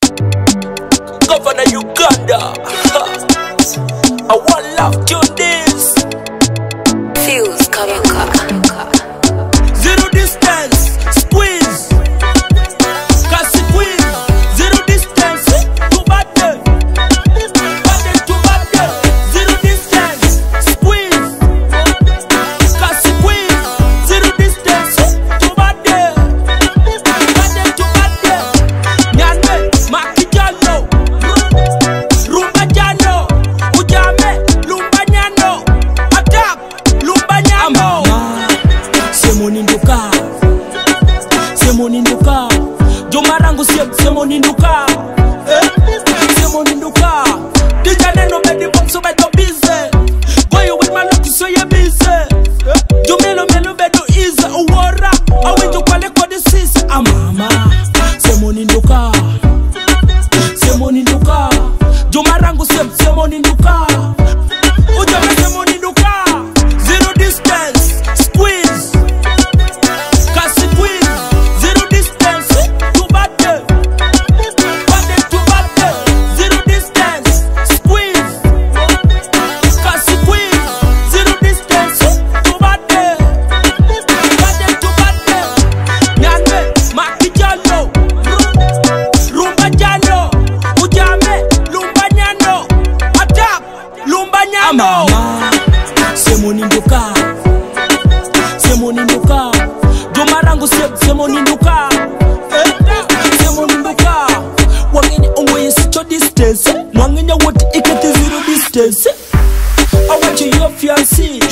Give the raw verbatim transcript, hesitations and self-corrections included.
Gavana Uganda. I want love to this. Feels Gavana. Zero distance, squeeze. Kasi queen. Zero distance, to bate. Bate to bate. Zero distance, squeeze. Kasi queen. Zero distance, to bate. Bate to bate. Nyane, makijano. Rumba jano. Ujame, lumba nyano. Attack, lumba nyamo. Semoninduka, Semoninduka, Jomarangu siep Semoninduka, eh? Semoninduka, Dija neno bedi bokso bedo bize, Go you with my lucky so you busy, eh? Jomelo melo bedo easy, Uwara, Awenjo kwale kwa de sisi, Amama, Semoninduka, Semoninduka, Jomarangu siep Semoninduka, Ujame Semoninduka, zero distance, squeeze. Kasi queen, zero distance, to bate. Bate to bate, zero distance, squeeze. Kasi queen, zero distance, to bate. Bate to bate. Nyane, makijano. Rumba jano. Ujame, lumba nyano. Attack, lumba nyano. Semoninduka, Semoninduka, Jomarangu sep Semoninduka, eh? Semoninduka, Wangenya ongoye sicho distance, Wangenya wote ikete zero distance. I want you your fiancé,